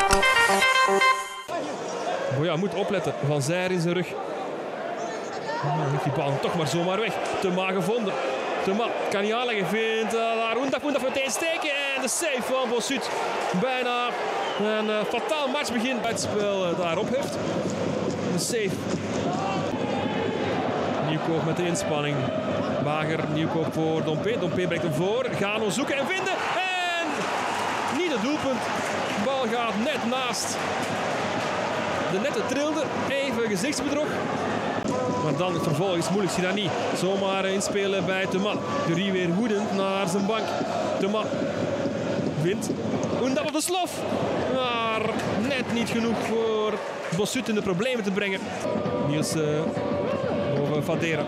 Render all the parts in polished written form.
Boya moet opletten. Van Zijr in zijn rug. Dan heeft die bal toch maar zomaar weg. Thuma gevonden. Thuma kan niet aanleggen. Vindt daar Oendaf meteen steken. En de save van Bossut. Bijna een fataal matchbegin bij het spel daarop heeft. De save. Nieuwkoop met de inspanning. Wager, Nieuwkoop voor Dompe. Dompe brengt hem voor. Gano zoeken en vinden. En niet het doelpunt. De bal gaat net naast. De netten trilde. Even gezichtsbedrog. Maar dan het vervolg is moeilijk. Sirani zomaar inspelen bij Thuma. Durie weer woedend naar zijn bank. Thuma wint. Oendaf op de slof. Maar net niet genoeg voor Bossut in de problemen te brengen. Niels boven Fadera.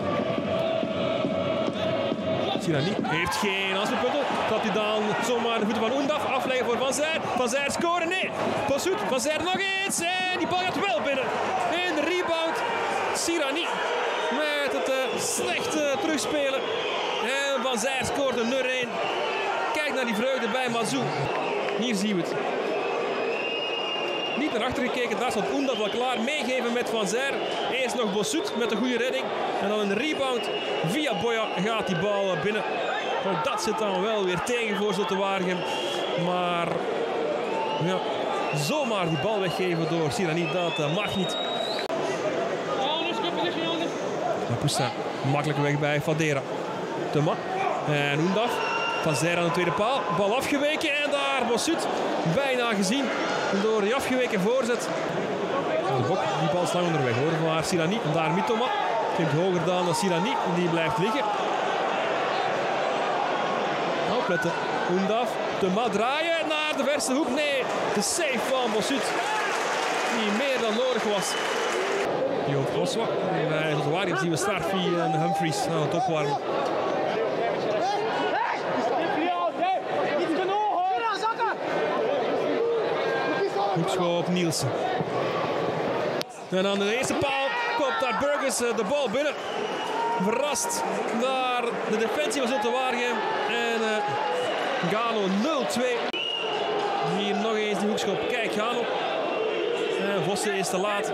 Sirani heeft geen aanspeelpunten. Dat hij dan zomaar de voeten van Oendaf afleggen voor Van Zijr. Van Zijr scoren, nee. Bossut, Van Zijr nog eens. En die bal gaat wel binnen. In de rebound. Sirani met het slechte terugspelen. En Van Zijr scoort een 0-1. Kijk naar die vreugde bij Mazou. Hier zien we het. Niet naar achter gekeken, daar stond Oendaf al klaar. Meegeven met Van Zijr. Eerst nog Bossut met een goede redding. En dan een rebound. Via Boya gaat die bal binnen. Ook dat zit dan wel weer tegen voor Zulte Waregem. Maar ja, zomaar die bal weggeven door Sirani, dat mag niet. Lapusta makkelijk weg bij Fadera. Thuma en Oendaf. Van Zijr aan de tweede paal. Bal afgeweken en daar Bossut bijna gezien door die afgeweken voorzet. De Bok, die bal is lang onderweg hoor. Maar Sirani en daar Mitoma. Klinkt hoger dan Sirani. Die blijft liggen. Opletten. Oendaf. Thuma draaien naar de verste hoek. Nee, de save van Bossut. Die meer dan nodig was. Joop Oswa. Bij Zulte Waregem zien we Starfy en Humphries aan het opwarmen. Hoekschop Nielsen. En aan de eerste paal kopt daar Burgers de bal binnen. Verrast naar de defensie van Zulte Waregem. En Gano 0-2. Hier nog eens die hoekschop. Kijk, Gano. Vossen is te laat.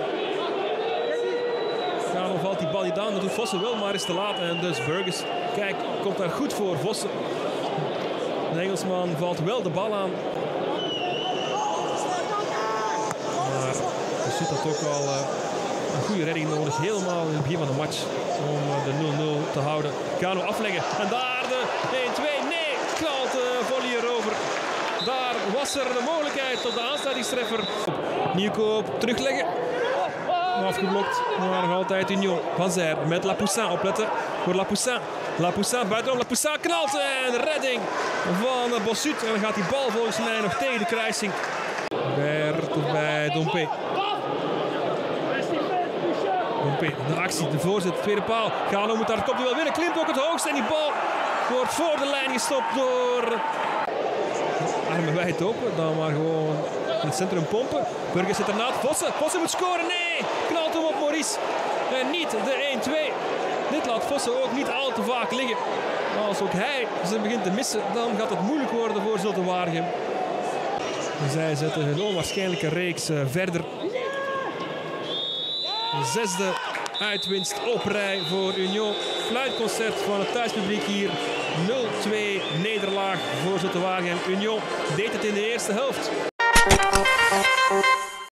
Gano valt die bal niet aan. Dat doet Vossen wel, maar is te laat. En dus Burgers, kijk, komt daar goed voor Vossen. De Engelsman valt wel de bal aan. Bossut had ook al een goede redding nodig, helemaal in het begin van de match, om de 0-0 te houden. Gano afleggen en daar de 1-2, nee, knalt de volley erover. Daar was er de mogelijkheid tot de aansluitingstreffer. Nieuwkoop terugleggen, afgeblokt, maar nog altijd Union. Van Zijr met Lapoussin opletten voor Lapoussin. Lapoussin buitenom, Lapoussin knalt en redding van Bossut. En dan gaat die bal volgens mij nog tegen de kruising. Bert bij Dompe. Dompe, de actie, de voorzet, de tweede paal. Gano moet daar het kopduel winnen, klimt ook het hoogst en die bal wordt voor de lijn gestopt door armen wijd open. Dan maar gewoon in het centrum pompen. Burgers zit ernaast, Vossen moet scoren, nee! Knalt hem op Maurice. En niet de 1-2. Dit laat Vossen ook niet al te vaak liggen. Maar als ook hij ze begint te missen, dan gaat het moeilijk worden voor Zulte Waregem. Zij zetten hun onwaarschijnlijke reeks verder. De zesde uitwinst op rij voor Union. Fluitconcert van het thuispubliek hier. 0-2 nederlaag voor Zulte Waregem. Union deed het in de eerste helft.